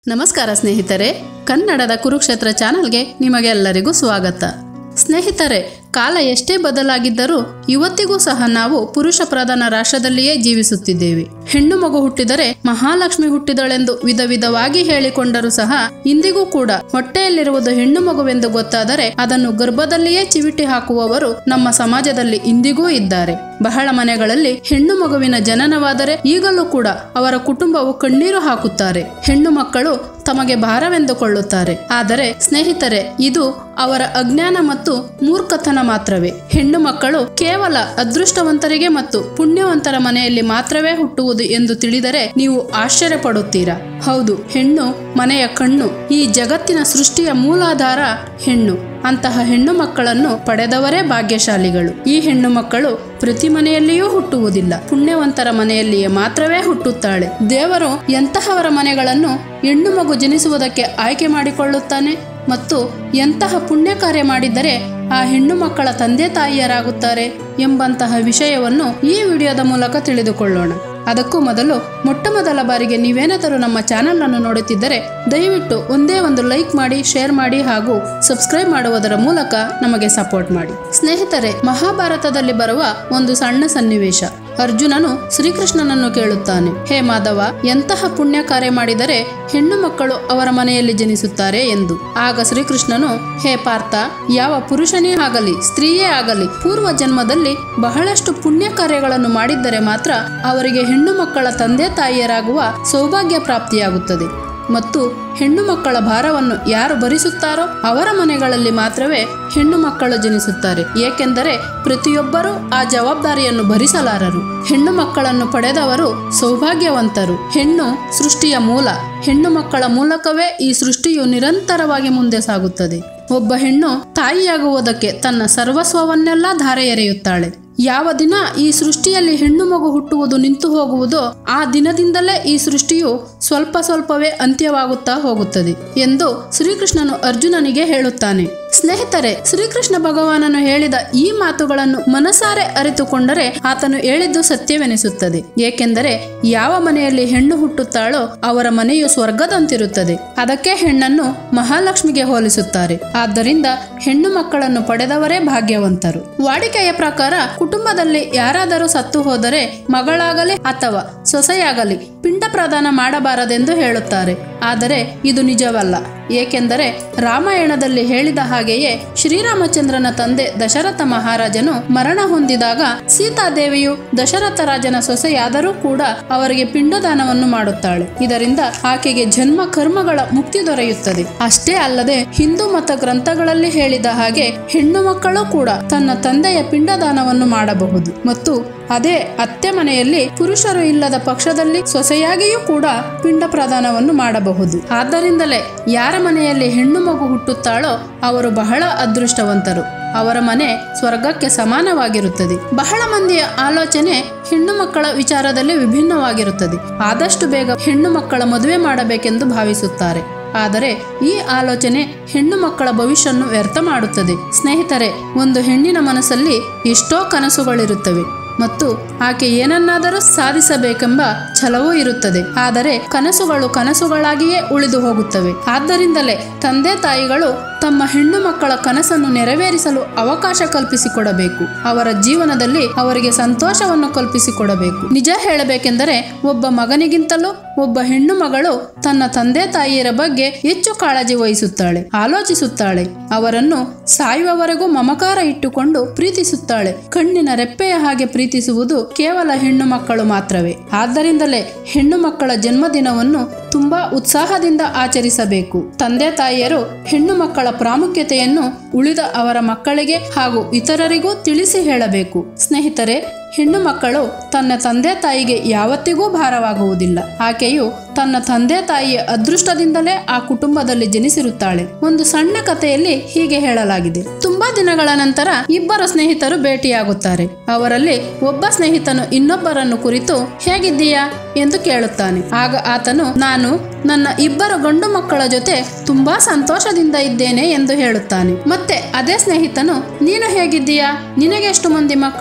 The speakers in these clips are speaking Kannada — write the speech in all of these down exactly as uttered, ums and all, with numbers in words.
ನಮಸ್ಕಾರ ಸ್ನೇಹಿತರೆ, ಕನ್ನಡದ ಕುರುಕ್ಷೇತ್ರ ಚಾನೆಲ್ಗೆ ನಿಮಗೆಲ್ಲರಿಗೂ ಸ್ವಾಗತ. ಸ್ನೇಹಿತರೆ, ಕಾಲ ಎಷ್ಟೇ ಬದಲಾಗಿದ್ದರೂ ಇವತ್ತಿಗೂ ಸಹ ನಾವು ಪುರುಷ ಪ್ರಧಾನ ರಾಷ್ಟ್ರದಲ್ಲಿಯೇ ಜೀವಿಸುತ್ತಿದ್ದೇವೆ. ಹೆಣ್ಣು ಮಗು ಹುಟ್ಟಿದರೆ ಮಹಾಲಕ್ಷ್ಮಿ ಹುಟ್ಟಿದಳೆಂದು ವಿಧ ವಿಧವಾಗಿ ಹೇಳಿಕೊಂಡರೂ ಸಹ ಇಂದಿಗೂ ಕೂಡ ಹೊಟ್ಟೆಯಲ್ಲಿರುವುದು ಹೆಣ್ಣು ಮಗುವೆಂದು ಗೊತ್ತಾದರೆ ಅದನ್ನು ಗರ್ಭದಲ್ಲಿಯೇ ಚಿವಿಟಿ ಹಾಕುವವರು ನಮ್ಮ ಸಮಾಜದಲ್ಲಿ ಇಂದಿಗೂ ಇದ್ದಾರೆ. ಬಹಳ ಮನೆಗಳಲ್ಲಿ ಹೆಣ್ಣು ಮಗುವಿನ ಜನನವಾದರೆ ಈಗಲೂ ಕೂಡ ಅವರ ಕುಟುಂಬವು ಕಣ್ಣೀರು ಹಾಕುತ್ತಾರೆ. ಹೆಣ್ಣು ಮಕ್ಕಳು ತಮಗೆ ಭಾರವೆಂದುಕೊಳ್ಳುತ್ತಾರೆ. ಆದರೆ ಸ್ನೇಹಿತರೆ, ಇದು ಅವರ ಅಜ್ಞಾನ ಮತ್ತು ಮೂರ್ಖತನ ಮಾತ್ರವೇ. ಹೆಣ್ಣು ಮಕ್ಕಳು ಕೇವಲ ಅದೃಷ್ಟವಂತರಿಗೆ ಮತ್ತು ಪುಣ್ಯವಂತರ ಮನೆಯಲ್ಲಿ ಮಾತ್ರವೇ ಹುಟ್ಟುವುದು ಎಂದು ತಿಳಿದರೆ ನೀವು ಆಶ್ಚರ್ಯ ಪಡುತ್ತೀರಾ. ಹೌದು, ಹೆಣ್ಣು ಮನೆಯ ಕಣ್ಣು. ಈ ಜಗತ್ತಿನ ಸೃಷ್ಟಿಯ ಮೂಲಾಧಾರ ಹೆಣ್ಣು. ಅಂತಹ ಹೆಣ್ಣು ಮಕ್ಕಳನ್ನು ಪಡೆದವರೇ ಭಾಗ್ಯಶಾಲಿಗಳು. ಈ ಹೆಣ್ಣು ಮಕ್ಕಳು ಪ್ರತಿ ಮನೆಯಲ್ಲಿಯೂ ಹುಟ್ಟುವುದಿಲ್ಲ, ಪುಣ್ಯವಂತರ ಮನೆಯಲ್ಲಿಯೇ ಮಾತ್ರವೇ ಹುಟ್ಟುತ್ತಾಳೆ. ದೇವರು ಎಂತಹವರ ಮನೆಗಳನ್ನು ಹೆಣ್ಣು ಮಗು ಜನಿಸುವುದಕ್ಕೆ ಆಯ್ಕೆ ಮಾಡಿಕೊಳ್ಳುತ್ತಾನೆ ಮತ್ತು ಎಂತಹ ಪುಣ್ಯ ಕಾರ್ಯ ಮಾಡಿದರೆ ಆ ಹೆಣ್ಣು ಮಕ್ಕಳ ತಂದೆ ತಾಯಿಯರಾಗುತ್ತಾರೆ ಎಂಬಂತಹ ವಿಷಯವನ್ನು ಈ ವಿಡಿಯೋದ ಮೂಲಕ ತಿಳಿದುಕೊಳ್ಳೋಣ. ಅದಕ್ಕೂ ಮೊದಲು ಮೊಟ್ಟ ಮೊದಲ ಬಾರಿಗೆ ನೀವೇನಾದರೂ ನಮ್ಮ ಚಾನೆಲ್ ಅನ್ನು ನೋಡುತ್ತಿದ್ದರೆ ದಯವಿಟ್ಟು ಒಂದೇ ಒಂದು ಲೈಕ್ ಮಾಡಿ, ಶೇರ್ ಮಾಡಿ ಹಾಗೂ ಸಬ್ಸ್ಕ್ರೈಬ್ ಮಾಡುವುದರ ಮೂಲಕ ನಮಗೆ ಸಪೋರ್ಟ್ ಮಾಡಿ. ಸ್ನೇಹಿತರೆ, ಮಹಾಭಾರತದಲ್ಲಿ ಬರುವ ಒಂದು ಸಣ್ಣ ಸನ್ನಿವೇಶ. ಅರ್ಜುನನು ಶ್ರೀಕೃಷ್ಣನನ್ನು ಕೇಳುತ್ತಾನೆ, ಹೇ ಮಾಧವ, ಎಂತಹ ಪುಣ್ಯ ಕಾರ್ಯ ಮಾಡಿದರೆ ಹೆಣ್ಣು ಮಕ್ಕಳು ಅವರ ಮನೆಯಲ್ಲಿ ಜನಿಸುತ್ತಾರೆ ಎಂದು. ಆಗ ಶ್ರೀಕೃಷ್ಣನು, ಹೇ ಪಾರ್ಥ, ಯಾವ ಪುರುಷನೇ ಆಗಲಿ ಸ್ತ್ರೀಯೇ ಆಗಲಿ ಪೂರ್ವ ಜನ್ಮದಲ್ಲಿ ಬಹಳಷ್ಟು ಪುಣ್ಯ ಕಾರ್ಯಗಳನ್ನು ಮಾಡಿದ್ದರೆ ಮಾತ್ರ ಅವರಿಗೆ ಹೆಣ್ಣು ಮಕ್ಕಳ ತಂದೆ ತಾಯಿಯರಾಗುವ ಸೌಭಾಗ್ಯ ಪ್ರಾಪ್ತಿಯಾಗುತ್ತದೆ ಮತ್ತು ಹೆಣ್ಣು ಮಕ್ಕಳ ಭಾರವನ್ನು ಯಾರು ಭರಿಸುತ್ತಾರೋ ಅವರ ಮನೆಗಳಲ್ಲಿ ಮಾತ್ರವೇ ಹೆಣ್ಣು ಮಕ್ಕಳು ಜನಿಸುತ್ತಾರೆ. ಏಕೆಂದರೆ ಪ್ರತಿಯೊಬ್ಬರೂ ಆ ಜವಾಬ್ದಾರಿಯನ್ನು ಭರಿಸಲಾರರು. ಹೆಣ್ಣು ಮಕ್ಕಳನ್ನು ಪಡೆದವರು ಸೌಭಾಗ್ಯವಂತರು. ಹೆಣ್ಣು ಸೃಷ್ಟಿಯ ಮೂಲ. ಹೆಣ್ಣು ಮಕ್ಕಳ ಮೂಲಕವೇ ಈ ಸೃಷ್ಟಿಯು ನಿರಂತರವಾಗಿ ಮುಂದೆ ಸಾಗುತ್ತದೆ. ಒಬ್ಬ ಹೆಣ್ಣು ತಾಯಿಯಾಗುವುದಕ್ಕೆ ತನ್ನ ಸರ್ವಸ್ವವನ್ನೆಲ್ಲ ಧಾರೆ ಎರೆಯುತ್ತಾಳೆ. ಯಾವ ದಿನ ಈ ಸೃಷ್ಟಿಯಲ್ಲಿ ಹೆಣ್ಣು ಮಗು ಹುಟ್ಟುವುದು ನಿಂತು ಹೋಗುವುದೋ ಆ ದಿನದಿಂದಲೇ ಈ ಸೃಷ್ಟಿಯು ಸ್ವಲ್ಪ ಸ್ವಲ್ಪವೇ ಅಂತ್ಯವಾಗುತ್ತಾ ಹೋಗುತ್ತದೆ ಎಂದು ಶ್ರೀಕೃಷ್ಣನು ಅರ್ಜುನನಿಗೆ ಹೇಳುತ್ತಾನೆ. ಸ್ನೇಹಿತರೆ, ಶ್ರೀಕೃಷ್ಣ ಭಗವಾನನು ಹೇಳಿದ ಈ ಮಾತುಗಳನ್ನು ಮನಸಾರೆ ಅರಿತುಕೊಂಡರೆ ಆತನು ಹೇಳಿದ್ದು ಸತ್ಯವೆನಿಸುತ್ತದೆ. ಏಕೆಂದರೆ ಯಾವ ಮನೆಯಲ್ಲಿ ಹೆಣ್ಣು ಹುಟ್ಟುತ್ತಾಳೋ ಅವರ ಮನೆಯು ಸ್ವರ್ಗದಂತಿರುತ್ತದೆ. ಅದಕ್ಕೆ ಹೆಣ್ಣನ್ನು ಮಹಾಲಕ್ಷ್ಮಿಗೆ ಹೋಲಿಸುತ್ತಾರೆ. ಆದ್ದರಿಂದ ಹೆಣ್ಣು ಮಕ್ಕಳನ್ನು ಪಡೆದವರೇ ಭಾಗ್ಯವಂತರು. ವಾಡಿಕೆಯ ಪ್ರಕಾರ ಕುಟುಂಬದಲ್ಲಿ ಯಾರಾದರೂ ಸತ್ತು ಹೋದರೆ ಮಗಳಾಗಲಿ ಅಥವಾ ಸೊಸೆಯಾಗಲಿ ಪಿಂಡ ಪ್ರದಾನ ಮಾಡಬಾರದೆಂದು ಹೇಳುತ್ತಾರೆ. ಆದರೆ ಇದು ನಿಜವಲ್ಲ. ಏಕೆಂದರೆ ರಾಮಾಯಣದಲ್ಲಿ ಹೇಳಿದ ಹಾಗೆಯೇ ಶ್ರೀರಾಮಚಂದ್ರನ ತಂದೆ ದಶರಥ ಮಹಾರಾಜನು ಮರಣ ಹೊಂದಿದಾಗ ಸೀತಾದೇವಿಯು ದಶರಥ ರಾಜನ ಸೊಸೆಯಾದರೂ ಕೂಡ ಅವರಿಗೆ ಪಿಂಡದಾನವನ್ನು ಮಾಡುತ್ತಾಳೆ. ಇದರಿಂದ ಆಕೆಗೆ ಜನ್ಮ ಕರ್ಮಗಳ ಮುಕ್ತಿ ದೊರೆಯುತ್ತದೆ. ಅಷ್ಟೇ ಅಲ್ಲದೆ ಹಿಂದೂ ಮತ ಗ್ರಂಥಗಳಲ್ಲಿ ಹೇಳಿದ ಹಾಗೆ ಹೆಣ್ಣು ಮಕ್ಕಳು ಕೂಡ ತನ್ನ ತಂದೆಯ ಪಿಂಡದಾನವನ್ನು ಮಾಡಬಹುದು ಮತ್ತು ಅದೇ ಅತ್ತೆ ಮನೆಯಲ್ಲಿ ಪುರುಷರು ಇಲ್ಲದ ಪಕ್ಷದಲ್ಲಿ ಸೊಸೆಯಾಗಿಯೂ ಕೂಡ ಪಿಂಡ ಪ್ರದಾನವನ್ನು ಮಾಡಬಹುದು. ಆದ್ದರಿಂದಲೇ ಯಾರ ಮನೆಯಲ್ಲಿ ಹೆಣ್ಣು ಮಗು ಹುಟ್ಟುತ್ತಾಳೋ ಅವರು ಬಹಳ ಅದೃಷ್ಟವಂತರು. ಅವರ ಮನೆ ಸ್ವರ್ಗಕ್ಕೆ ಸಮಾನವಾಗಿರುತ್ತದೆ. ಬಹಳ ಮಂದಿಯ ಆಲೋಚನೆ ಹೆಣ್ಣು ಮಕ್ಕಳ ವಿಚಾರದಲ್ಲಿ ವಿಭಿನ್ನವಾಗಿರುತ್ತದೆ. ಆದಷ್ಟು ಬೇಗ ಹೆಣ್ಣು ಮಕ್ಕಳ ಮದುವೆ ಮಾಡಬೇಕೆಂದು ಭಾವಿಸುತ್ತಾರೆ. ಆದರೆ ಈ ಆಲೋಚನೆ ಹೆಣ್ಣು ಮಕ್ಕಳ ಭವಿಷ್ಯವನ್ನು ವ್ಯರ್ಥ ಮಾಡುತ್ತದೆ. ಸ್ನೇಹಿತರೆ, ಒಂದು ಹೆಣ್ಣಿನ ಮನಸ್ಸಲ್ಲಿ ಎಷ್ಟೋ ಕನಸುಗಳಿರುತ್ತವೆ ಮತ್ತು ಆಕೆ ಏನನ್ನಾದರೂ ಸಾಧಿಸಬೇಕೆಂಬ ಛಲವೂ ಇರುತ್ತದೆ. ಆದರೆ ಕನಸುಗಳು ಕನಸುಗಳಾಗಿಯೇ ಉಳಿದು ಹೋಗುತ್ತವೆ. ಆದ್ದರಿಂದಲೇ ತಂದೆ ತಾಯಿಗಳು ತಮ್ಮ ಹೆಣ್ಣು ಮಕ್ಕಳ ಕನಸನ್ನು ನೆರವೇರಿಸಲು ಅವಕಾಶ ಕಲ್ಪಿಸಿಕೊಡಬೇಕು. ಅವರ ಜೀವನದಲ್ಲಿ ಅವರಿಗೆ ಸಂತೋಷವನ್ನು ಕಲ್ಪಿಸಿಕೊಡಬೇಕು. ನಿಜ ಹೇಳಬೇಕೆಂದರೆ ಒಬ್ಬ ಮಗನಿಗಿಂತಲೂ ಒಬ್ಬ ಹೆಣ್ಣು ಮಗಳು ತನ್ನ ತಂದೆ ತಾಯಿಯರ ಬಗ್ಗೆ ಹೆಚ್ಚು ಕಾಳಜಿ ವಹಿಸುತ್ತಾಳೆ, ಆಲೋಚಿಸುತ್ತಾಳೆ. ಅವರನ್ನು ಸಾಯುವವರೆಗೂ ಮಮಕಾರ ಇಟ್ಟುಕೊಂಡು ಪ್ರೀತಿಸುತ್ತಾಳೆ. ಕಣ್ಣಿನ ರೆಪ್ಪೆಯ ಹಾಗೆ ಪ್ರೀತಿಸುವುದು ಕೇವಲ ಹೆಣ್ಣು ಮಕ್ಕಳು ಮಾತ್ರವೇ. ಆದ್ದರಿಂದಲೇ ಹೆಣ್ಣು ಮಕ್ಕಳ ಜನ್ಮದಿನವನ್ನು ತುಂಬಾ ಉತ್ಸಾಹದಿಂದ ಆಚರಿಸಬೇಕು. ತಂದೆ ತಾಯಿಯರು ಹೆಣ್ಣು ಮಕ್ಕಳ ಪ್ರಾಮುಖ್ಯತೆಯನ್ನು ಉಳಿದ ಅವರ ಮಕ್ಕಳಿಗೆ ಹಾಗೂ ಇತರರಿಗೂ ತಿಳಿಸಿ ಹೇಳಬೇಕು. ಸ್ನೇಹಿತರೆ, ಹೆಣ್ಣು ಮಕ್ಕಳು ತನ್ನ ತಂದೆ ತಾಯಿಗೆ ಯಾವತ್ತಿಗೂ ಭಾರವಾಗುವುದಿಲ್ಲ. ಆಕೆಯು ತನ್ನ ತಂದೆ ತಾಯಿಯ ಅದೃಷ್ಟದಿಂದಲೇ ಆ ಕುಟುಂಬದಲ್ಲಿ ಜನಿಸಿರುತ್ತಾಳೆ. ಒಂದು ಸಣ್ಣ ಕಥೆಯಲ್ಲಿ ಹೀಗೆ ಹೇಳಲಾಗಿದೆ. ತುಂಬಾ ದಿನಗಳ ನಂತರ ಇಬ್ಬರು ಸ್ನೇಹಿತರು ಭೇಟಿಯಾಗುತ್ತಾರೆ. ಅವರಲ್ಲಿ ಒಬ್ಬ ಸ್ನೇಹಿತನು ಇನ್ನೊಬ್ಬರನ್ನು ಕುರಿತು ಹೇಗಿದ್ದೀಯಾ ಎಂದು ಕೇಳುತ್ತಾನೆ. ಆಗ ಆತನು, ನಾನು ನನ್ನ ಇಬ್ಬರು ಗಂಡು ಮಕ್ಕಳ ಜೊತೆ ತುಂಬಾ ಸಂತೋಷದಿಂದ ಇದ್ದೇನೆ ಎಂದು ಹೇಳುತ್ತಾನೆ. ಮತ್ತೆ ಅದೇ ಸ್ನೇಹಿತನು, ನೀನು ಹೇಗಿದ್ದೀಯಾ, ನಿನಗೆ ಎಷ್ಟು ಮಂದಿ ಮಕ್ಕಳು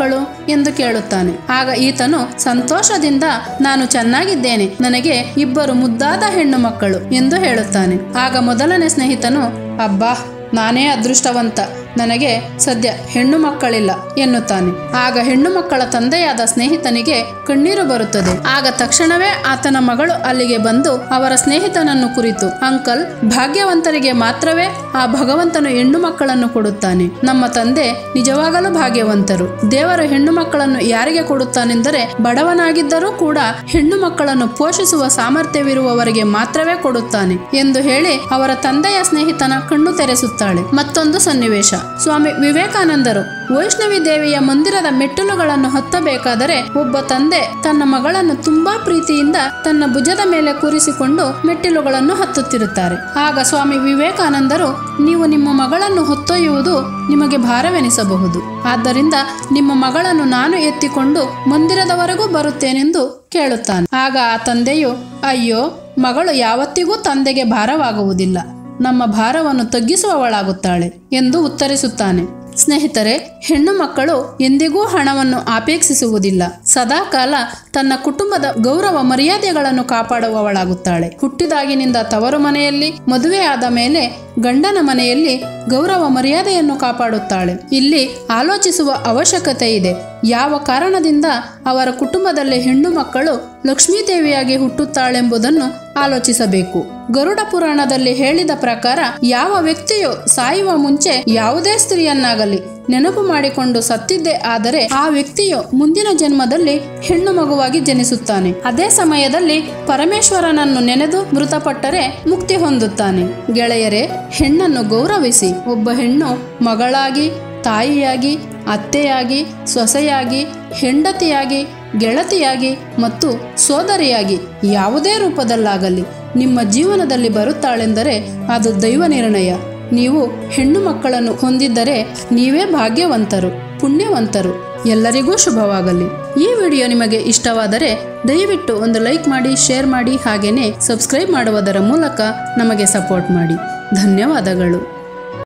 ಎಂದು ಕೇಳುತ್ತಾನೆ. ಆಗ ಈತನು ಸಂತೋಷದಿಂದ ನಾನು ಚೆನ್ನಾಗಿದ್ದೇನೆ, ನನಗೆ ಇಬ್ಬರು ಮುದ್ದಾದ ಹೆಣ್ಣು ಮಕ್ಕಳು ಎಂದು ಹೇಳುತ್ತಾನೆ. ಆಗ ಮೊದಲನೇ ಸ್ನೇಹಿತನು ಅಬ್ಬಾ ನಾನೇ ಅದೃಷ್ಟವಂತ, ನನಗೆ ಸದ್ಯ ಹೆಣ್ಣು ಮಕ್ಕಳಿಲ್ಲ ಎನ್ನುತ್ತಾನೆ. ಆಗ ಹೆಣ್ಣು ಮಕ್ಕಳ ತಂದೆಯಾದ ಸ್ನೇಹಿತನಿಗೆ ಕಣ್ಣೀರು ಬರುತ್ತದೆ. ಆಗ ತಕ್ಷಣವೇ ಆತನ ಮಗಳು ಅಲ್ಲಿಗೆ ಬಂದು ಅವರ ಸ್ನೇಹಿತನನ್ನು ಕುರಿತು, ಅಂಕಲ್, ಭಾಗ್ಯವಂತರಿಗೆ ಮಾತ್ರವೇ ಆ ಭಗವಂತನು ಹೆಣ್ಣು ಮಕ್ಕಳನ್ನು ಕೊಡುತ್ತಾನೆ. ನಮ್ಮ ತಂದೆ ನಿಜವಾಗಲೂ ಭಾಗ್ಯವಂತರು. ದೇವರು ಹೆಣ್ಣು ಮಕ್ಕಳನ್ನು ಯಾರಿಗೆ ಕೊಡುತ್ತಾನೆಂದರೆ ಬಡವನಾಗಿದ್ದರೂ ಕೂಡ ಹೆಣ್ಣು ಮಕ್ಕಳನ್ನು ಪೋಷಿಸುವ ಸಾಮರ್ಥ್ಯವಿರುವವರಿಗೆ ಮಾತ್ರವೇ ಕೊಡುತ್ತಾನೆ ಎಂದು ಹೇಳಿ ಅವರ ತಂದೆಯ ಸ್ನೇಹಿತನ ಕಣ್ಣು ತೆರೆಸುತ್ತಾಳೆ. ಮತ್ತೊಂದು ಸನ್ನಿವೇಶ. ಸ್ವಾಮಿ ವಿವೇಕಾನಂದರು ವೈಷ್ಣವಿ ದೇವಿಯ ಮಂದಿರದ ಮೆಟ್ಟಿಲುಗಳನ್ನು ಹತ್ತಬೇಕಾದರೆ ಒಬ್ಬ ತಂದೆ ತನ್ನ ಮಗಳನ್ನು ತುಂಬಾ ಪ್ರೀತಿಯಿಂದ ತನ್ನ ಭುಜದ ಮೇಲೆ ಕೂರಿಸಿಕೊಂಡು ಮೆಟ್ಟಿಲುಗಳನ್ನು ಹತ್ತುತ್ತಿರುತ್ತಾರೆ. ಆಗ ಸ್ವಾಮಿ ವಿವೇಕಾನಂದರು, ನೀವು ನಿಮ್ಮ ಮಗಳನ್ನು ಹೊತ್ತೊಯ್ಯುವುದು ನಿಮಗೆ ಭಾರವೆನಿಸಬಹುದು, ಆದ್ದರಿಂದ ನಿಮ್ಮ ಮಗಳನ್ನು ನಾನು ಎತ್ತಿಕೊಂಡು ಮಂದಿರದವರೆಗೂ ಬರುತ್ತೇನೆಂದು ಕೇಳುತ್ತಾನೆ. ಆಗ ಆ ತಂದೆಯು, ಅಯ್ಯೋ, ಮಗಳು ಯಾವತ್ತಿಗೂ ತಂದೆಗೆ ಭಾರವಾಗುವುದಿಲ್ಲ, ನಮ್ಮ ಭಾರವನ್ನು ತಗ್ಗಿಸುವವಳಾಗುತ್ತಾಳೆ ಎಂದು ಉತ್ತರಿಸುತ್ತಾನೆ. ಸ್ನೇಹಿತರೆ, ಹೆಣ್ಣು ಮಕ್ಕಳು ಎಂದಿಗೂ ಹಣವನ್ನು ಅಪೇಕ್ಷಿಸುವುದಿಲ್ಲ. ಸದಾಕಾಲ ತನ್ನ ಕುಟುಂಬದ ಗೌರವ ಮರ್ಯಾದೆಗಳನ್ನು ಕಾಪಾಡುವವಳಾಗುತ್ತಾಳೆ. ಹುಟ್ಟಿದಾಗಿನಿಂದ ತವರು ಮನೆಯಲ್ಲಿ, ಮದುವೆಯಾದ ಮೇಲೆ ಗಂಡನ ಮನೆಯಲ್ಲಿ ಗೌರವ ಮರ್ಯಾದೆಯನ್ನು ಕಾಪಾಡುತ್ತಾಳೆ. ಇಲ್ಲಿ ಆಲೋಚಿಸುವ ಅವಶ್ಯಕತೆ ಇದೆ. ಯಾವ ಕಾರಣದಿಂದ ಅವರ ಕುಟುಂಬದಲ್ಲಿ ಹೆಣ್ಣು ಮಕ್ಕಳು ಲಕ್ಷ್ಮೀದೇವಿಯಾಗಿ ಹುಟ್ಟುತ್ತಾಳೆಂಬುದನ್ನು ಆಲೋಚಿಸಬೇಕು. ಗರುಡ ಪುರಾಣದಲ್ಲಿ ಹೇಳಿದ ಪ್ರಕಾರ ಯಾವ ವ್ಯಕ್ತಿಯು ಸಾಯುವ ಮುಂಚೆ ಯಾವುದೇ ಸ್ತ್ರೀಯನ್ನಾಗಲಿ ನೆನಪು ಮಾಡಿಕೊಂಡು ಸತ್ತಿದ್ದೇ ಆದರೆ ಆ ವ್ಯಕ್ತಿಯು ಮುಂದಿನ ಜನ್ಮದಲ್ಲಿ ಹೆಣ್ಣು ಮಗುವಾಗಿ ಜನಿಸುತ್ತಾನೆ. ಅದೇ ಸಮಯದಲ್ಲಿ ಪರಮೇಶ್ವರನನ್ನು ನೆನೆದು ಮೃತಪಟ್ಟರೆ ಮುಕ್ತಿ ಹೊಂದುತ್ತಾನೆ. ಗೆಳೆಯರೇ, ಹೆಣ್ಣನ್ನು ಗೌರವಿಸಿ. ಒಬ್ಬ ಹೆಣ್ಣು ಮಗಳಾಗಿ, ತಾಯಿಯಾಗಿ, ಅತ್ತೆಯಾಗಿ, ಸೊಸೆಯಾಗಿ, ಹೆಂಡತಿಯಾಗಿ, ಗೆಳತಿಯಾಗಿ ಮತ್ತು ಸೋದರಿಯಾಗಿ ಯಾವುದೇ ರೂಪದಲ್ಲಾಗಲಿ ನಿಮ್ಮ ಜೀವನದಲ್ಲಿ ಬರುತ್ತಾಳೆಂದರೆ ಅದು ದೈವ ನಿರ್ಣಯ. ನೀವು ಹೆಣ್ಣು ಮಕ್ಕಳನ್ನು ಹೊಂದಿದ್ದರೆ ನೀವೇ ಭಾಗ್ಯವಂತರು, ಪುಣ್ಯವಂತರು. ಎಲ್ಲರಿಗೂ ಶುಭವಾಗಲಿ. ಈ ವಿಡಿಯೋ ನಿಮಗೆ ಇಷ್ಟವಾದರೆ ದಯವಿಟ್ಟು ಒಂದು ಲೈಕ್ ಮಾಡಿ, ಶೇರ್ ಮಾಡಿ, ಹಾಗೆಯೇ ಸಬ್ಸ್ಕ್ರೈಬ್ ಮಾಡುವುದರ ಮೂಲಕ ನಮಗೆ ಸಪೋರ್ಟ್ ಮಾಡಿ. ಧನ್ಯವಾದಗಳು.